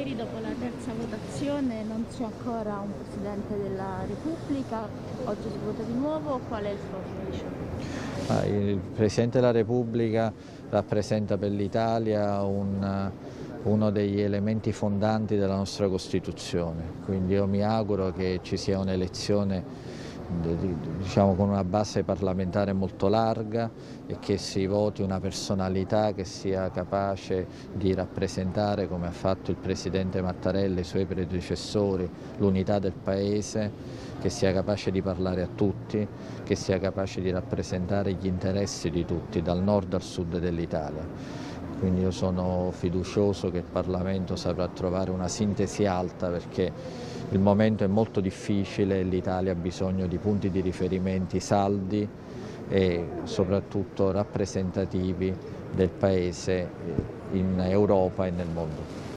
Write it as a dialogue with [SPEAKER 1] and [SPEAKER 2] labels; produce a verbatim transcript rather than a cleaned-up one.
[SPEAKER 1] ieri dopo la terza votazione non c'è ancora un Presidente della Repubblica, oggi si vota di nuovo, qual è il suo auspicio?
[SPEAKER 2] Il Presidente della Repubblica rappresenta per l'Italia un, uno degli elementi fondanti della nostra Costituzione, quindi io mi auguro che ci sia un'elezione diciamo, con una base parlamentare molto larga e che si voti una personalità che sia capace di rappresentare, come ha fatto il Presidente Mattarella e i suoi predecessori, l'unità del Paese, che sia capace di parlare a tutti, che sia capace di rappresentare gli interessi di tutti, dal nord al sud dell'Italia. Quindi io sono fiducioso che il Parlamento saprà trovare una sintesi alta, perché il momento è molto difficile e l'Italia ha bisogno di punti di riferimento saldi e soprattutto rappresentativi del Paese in Europa e nel mondo.